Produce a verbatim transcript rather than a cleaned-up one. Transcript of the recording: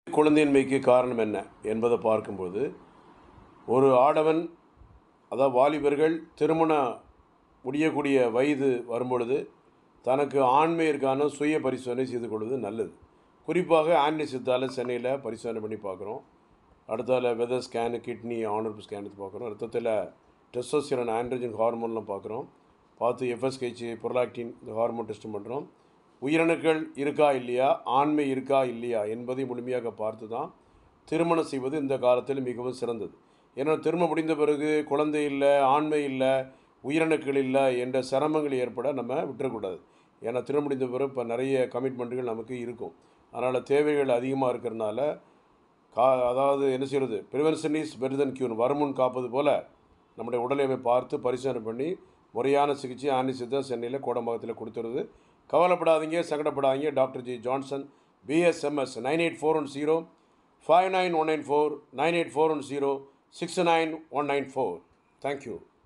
குழந்தையின்மைக்கு காரணம் என்ன என்பதை பார்க்கும்போது, ஒரு ஆடவன் அதாவது வாலிபர்கள் திருமணம் முடியக்கூடிய வயது வரும்பொழுது தனக்கு ஆண்மையிற்கான சுய பரிசோதனை செய்து கொள்வது நல்லது. குறிப்பாக ஆன்டி சித்தால சென்னையில் பரிசோதனை பண்ணி பார்க்குறோம். அடுத்தால வெதர் ஸ்கேனு, கிட்னி ஆனர்பு ஸ்கேன் எடுத்து பார்க்குறோம். அடுத்தத்தில் டெஸ்டோஸ்டிரான் ஆண்ட்ரோஜன் ஹார்மோன்லாம் பார்க்குறோம். பார்த்து எஃப்எஸ்ஹெச் புரோலாக்டின் இந்த ஹார்மோன் டெஸ்ட் பண்ணுறோம். உயிரணுக்கள் இருக்கா இல்லையா, ஆண்மை இருக்கா இல்லையா என்பதை முழுமையாக பார்த்து தான் திருமணம் செய்வது இந்த காலத்தில் மிகவும் சிறந்தது. ஏன்னா திருமணம் முடிந்த பிறகு குழந்தை இல்லை, ஆண்மை இல்லை, உயிரணுக்கள் இல்லை என்ற சிரமங்கள் ஏற்பட நம்ம விட்டுறக்கூடாது. ஏன்னா திருமணம் முடிந்த பிறகு இப்போ நிறைய கமிட்மெண்ட்டுகள் நமக்கு இருக்கும். அதனால் தேவைகள் அதிகமாக இருக்கிறதுனால கா அதாவது என்ன செய்கிறது, prevention is better than cure, வருமுன் காப்பது போல் நம்முடைய உடலை பார்த்து பரிசோதனை பண்ணி முறையான சிகிச்சை ஆன்டி சித்தா சென்னையில் கோடம்பாக்கத்தில் கொடுத்துருது. கவலைப்படாதீங்க, சங்கடப்படாதீங்க. Doctor G Johnson, BSMS nine eight four one zero five nine one nine four nine eight four one zero six nine one nine four. Thank you.